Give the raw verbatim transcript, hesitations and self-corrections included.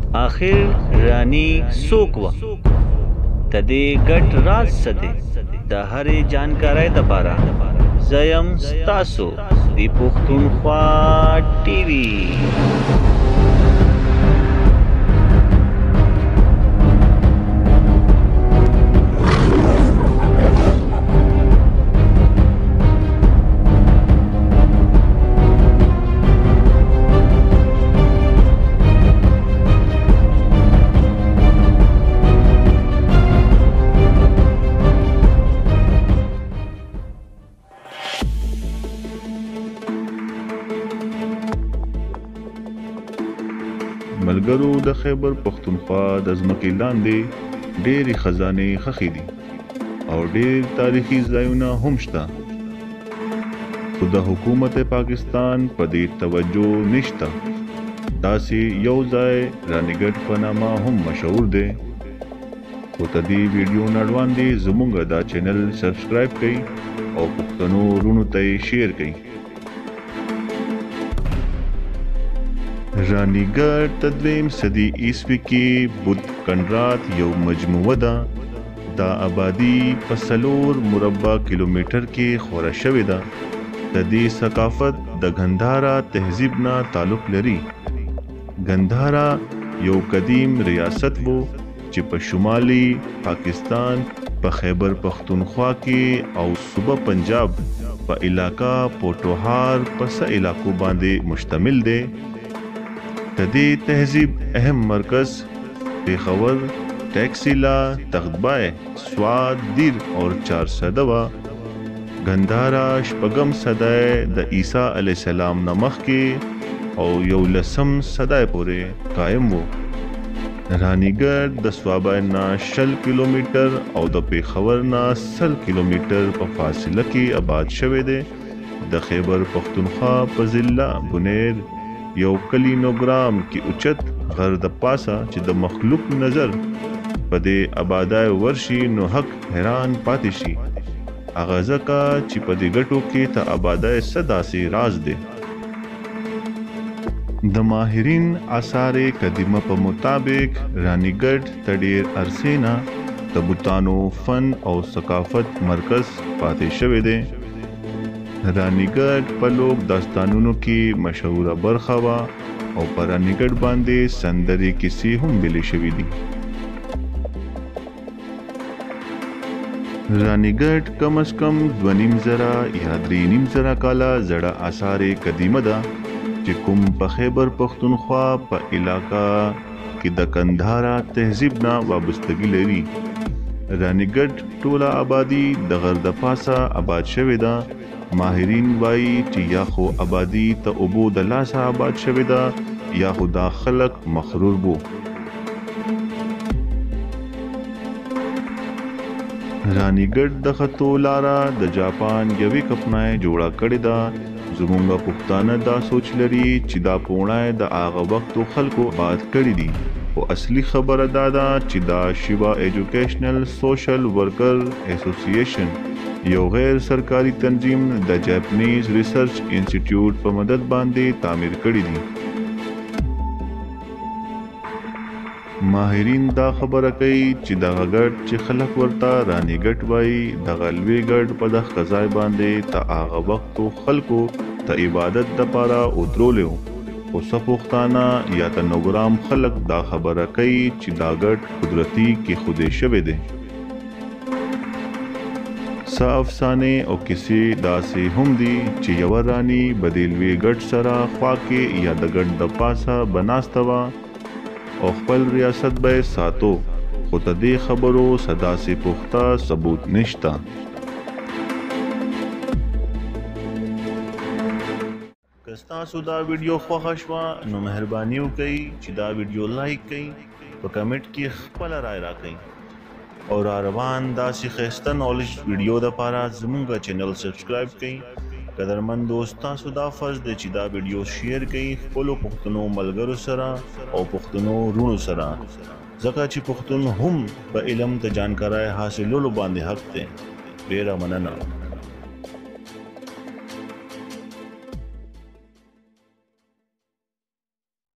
آخر رانی څوک وه د دې ګډ راز څه دی د هرې جانکارۍ دپاره زه یم ستاسو د پښتونخوا ټي وي. ملګرو د خیبر پښتونخوا د ځمکې لاندې ډېرې خزانې ښخې دي او ډېر تاریخي ځایونه هم شته، خو د حکومت پاکستان په دې توجه نشته. داسې یو ځای رانی ګټ په نامه هم مشهور دی، خو د دې ویډیو نه وړاندې زموږ دا چینل سبسکرایب کړئ او پښتنو وروڼو ته یې شیر کړئ. رانی ګټ د دویم صدي عیسوي کې بود کنډرات یو مجموعه ده. دا آبادي په څلور مربع کیلومتر کې خوره شوې ده. د دې ثقافت د ګندهارا تهذیب نه تعلق لري. ګندهارا یو قدیم ریاست و چې په شمالي پاکستان په خیبر پختونخوا کې او صوبه پنجاب په علاقہ پوټوهار په څه علاقو باندې مشتمل دی. د دې تهذیب اهم مرکز پیښور، ټیکسیلا، تختبای، سوات، دیر اور چار صده وه. ګندهارا شپږم صدی د عیسی علیه السلام نه مخکې او یولسم صدی پورې قایم و. رانی ګټ د سوابای نه شل کیلومتر او د پیښور نه سل کیلومتر په فاصله کې آباد شوی دی. د خیبر پختونخوا په ضلع بنیر یو کلی نوګرام کې اوچت غر د پاسه چې د مخلوق نظر په دې آبادای ورشي نو حق حیران پاتې شي. هغه ځکه چې په دې ګټو کې ته آبادای څه داسې راز دی. د ماهرین آثار قدیمه په مطابق رانی ګټ ته ډېر عرصې نه د بوتانو فن او ثقافت مرکز پاتې شوی دی. رانی ګټ په لوک داستانونو کې مشهوره برخه وه او په رانی ګټ باندې سندرې کیسې هم ویلې شوي دي. رانی ګټ کم از کم دوه نیم زره یا درې نیم زره کاله زړه آثار قدیمه ده چې کوم په خیبر پختونخوا په علاقه کې د ګندهارا تهذیب نه وابستګي لري. رانی ګټ ټوله آبادي د غر د پاسه آباد شوې ده. ماهرین وایي چې یا خو آبادي ته اوبو د لاسه آباد شوې ده یا خو دا خلک مغرور بو. رانی ګټ د خطو لاره د جاپان یوې کپنای جوړه کړې ده. زمونږ پښتانه دا سوچ لري چې دا پوڼای د هغه وختو خلکو آباد کړي دي، خو اصلي خبره دا ده چې دا شیوا ایجوکیشنل سوشل ورکر اسوسییشن یو غیر سرکاري تنظیم د جاپنیز ریسرچ انسټیټیوټ په مدد باندې تعمیر کړي دي. ماهرین دا خبره کوي چې دغه ګټ چې خلک ورته رانی ګټ وایي دغه لوی ګټ په دغه ځای باندې ته هغه وختو خلکو ته عبادت دپاره ودرولی و، خو څه پښتانه یا د نوګرام خلک دا خبره کوي چې دا ګټ قدرتي کېښودی شوی دی. څه افسانې او کیسې داسې هم دي چې یوه رانی به د لوی ګټ سره خوا کې یا د ګټ د پاسه به ناسته وه او خپل ریاست به یې ساتو، خو د دې خبرو څه داسې پخته ثبوت نشته. که ستاسو دا ویډیو خوښه شوه نو مهرباني وکړئ چې دا ویډیو لایک کړئ، په کمنټ کې خپله رای راکړئ او را روان داسې ښایسته نالج ویډیو دپاره زموږ چینل سبسکرایب کړئ. قدرمندو ستاسو دا فرض دی چې دا ویډیو شیر کړئ خپلو پښتنو ملګرو سره او پښتنو وروڼو سره، ځکه چې پښتون هم په علم د جانکارۍ حاصلولو باندې حق دی. ډېره مننه.